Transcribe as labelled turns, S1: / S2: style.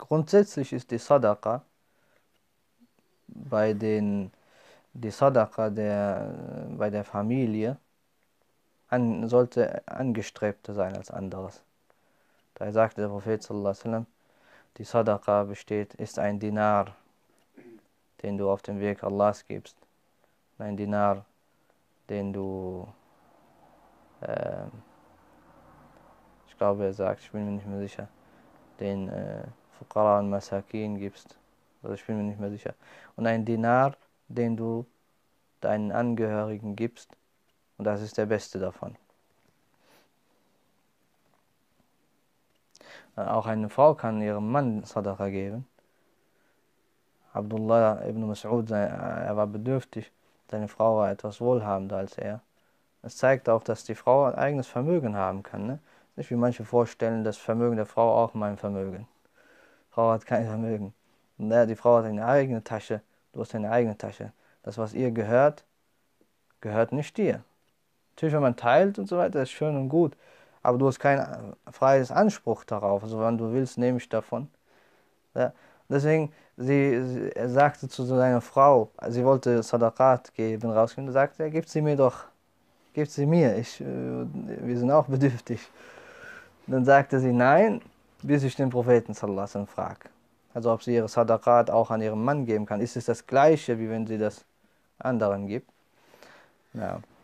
S1: grundsätzlich ist die Sadaqa die Sadaqa bei der Familie sollte angestrebter sein als anderes. Daher sagte der Prophet sallallahu alaihi wasallam, die Sadaqa ist ein Dinar, den du auf dem Weg Allahs gibst. Ein Dinar, den du, ich glaube er sagt, ich bin mir nicht mehr sicher, den Fuqara und Masakin gibst. Also ich bin mir nicht mehr sicher. Und ein Dinar, den du deinen Angehörigen gibst. Und das ist der beste davon. Auch eine Frau kann ihrem Mann Sadaqa geben. Abdullah ibn Mas'ud, er war bedürftig. Seine Frau war etwas wohlhabender als er. Es zeigt auch, dass die Frau ein eigenes Vermögen haben kann. Ne? Nicht wie manche vorstellen, das Vermögen der Frau auch mein Vermögen. Die Frau hat kein Vermögen. Und die Frau hat eine eigene Tasche, du hast eine eigene Tasche. Das, was ihr gehört, gehört nicht dir. Natürlich, wenn man teilt und so weiter, ist schön und gut. Aber du hast kein freies Anspruch darauf. Also wenn du willst, nehme ich davon. Ja? Deswegen, er sagte zu seiner Frau, sie wollte Sadaqat geben, rausgehen, da sagte er, gib sie mir doch. Gib sie mir, wir sind auch bedürftig. Dann sagte sie nein, bis ich den Propheten sallallahu alaihi wasallam frage. Also ob sie ihre Sadaqat auch an ihrem Mann geben kann. Ist es das gleiche, wie wenn sie das anderen gibt? Ja.